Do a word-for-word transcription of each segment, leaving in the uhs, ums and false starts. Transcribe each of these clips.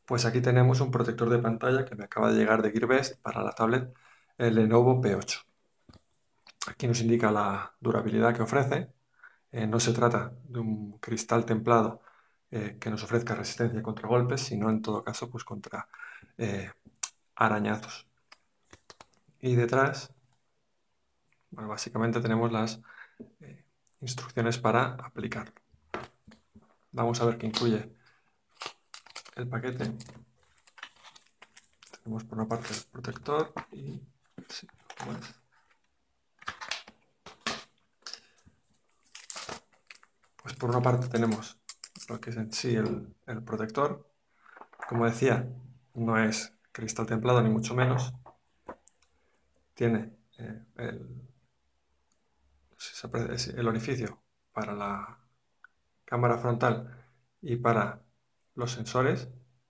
Pues aquí tenemos un protector de pantalla que me acaba de llegar de Gearbest para la tablet el Lenovo P ocho. Aquí nos indica la durabilidad que ofrece. Eh, no se trata de un cristal templado eh, que nos ofrezca resistencia contra golpes, sino en todo caso pues contra eh, arañazos. Y detrás, bueno, básicamente tenemos las eh, instrucciones para aplicarlo. Vamos a ver qué incluye el paquete. Tenemos por una parte el protector y sí, ¿cómo es? Pues por una parte tenemos lo que es en sí el, el protector. Como decía, no es cristal templado ni mucho menos. Tiene eh, el, el orificio para la cámara frontal y para los sensores.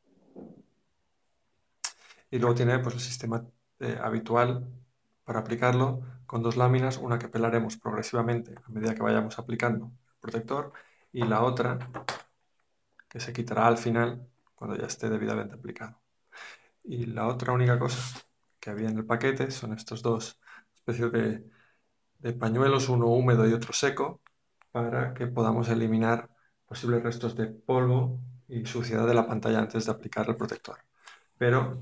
Y luego tiene pues, el sistema eh, habitual para aplicarlo con dos láminas, una que pelaremos progresivamente a medida que vayamos aplicando el protector y la otra que se quitará al final cuando ya esté debidamente aplicado. Y la otra única cosa que había en el paquete son estos dos especies de, de pañuelos, uno húmedo y otro seco, para que podamos eliminar posibles restos de polvo y suciedad de la pantalla antes de aplicar el protector. Pero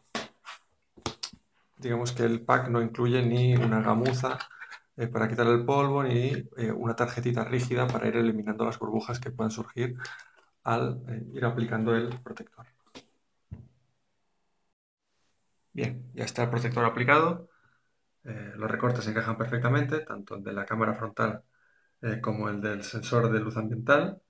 digamos que el pack no incluye ni una gamuza eh, para quitar el polvo ni eh, una tarjetita rígida para ir eliminando las burbujas que puedan surgir al eh, ir aplicando el protector. Bien, ya está el protector aplicado. Eh, los recortes encajan perfectamente, tanto el de la cámara frontal eh, como el del sensor de luz ambiental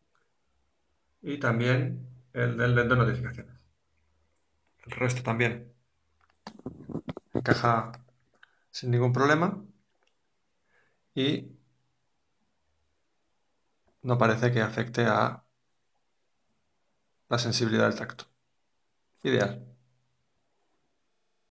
y también el del led de notificaciones. El resto también encaja sin ningún problema y no parece que afecte a la sensibilidad del tacto. Ideal.